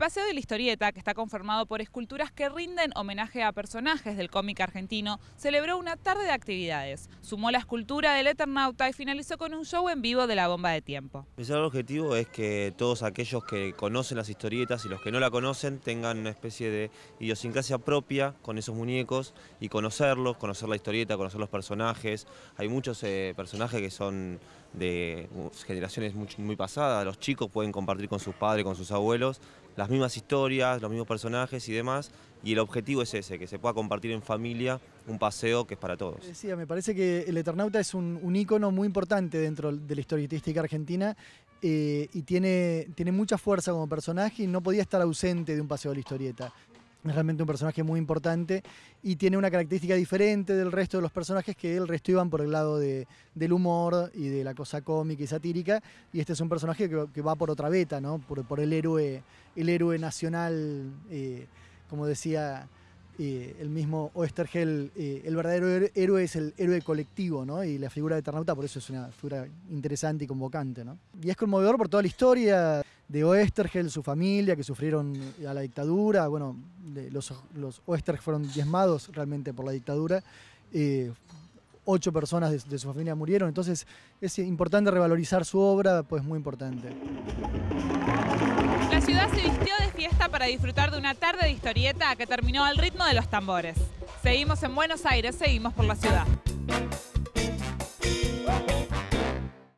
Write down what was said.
Paseo de la Historieta, que está conformado por esculturas que rinden homenaje a personajes del cómic argentino, celebró una tarde de actividades. Sumó la escultura del Eternauta y finalizó con un show en vivo de La Bomba de Tiempo. El objetivo es que todos aquellos que conocen las historietas y los que no la conocen tengan una especie de idiosincrasia propia con esos muñecos y conocerlos, conocer la historieta, conocer los personajes. Hay muchos personajes que son de generaciones muy pasadas. Los chicos pueden compartir con sus padres, con sus abuelos, las mismas historias, los mismos personajes y demás. Y el objetivo es ese, que se pueda compartir en familia un paseo que es para todos. Decía, me parece que el Eternauta es un ícono muy importante dentro de la historietística argentina y tiene mucha fuerza como personaje y no podía estar ausente de un paseo de la historieta. Es realmente un personaje muy importante y tiene una característica diferente del resto de los personajes, que el resto iban por el lado del humor y de la cosa cómica y satírica, y este es un personaje que va por otra beta, ¿no? Por el héroe nacional, como decía el mismo Oesterheld, el verdadero héroe es el héroe colectivo, ¿no? Y la figura de Eternauta por eso es una figura interesante y convocante, ¿no? Y es conmovedor por toda la historia de Oesterheld, su familia, que sufrieron a la dictadura. Bueno, los Oesterheld fueron diezmados realmente por la dictadura. 8 personas de su familia murieron, entonces es importante revalorizar su obra, pues muy importante. La ciudad se vistió de fiesta para disfrutar de una tarde de historieta que terminó al ritmo de los tambores. Seguimos en Buenos Aires, seguimos por la ciudad.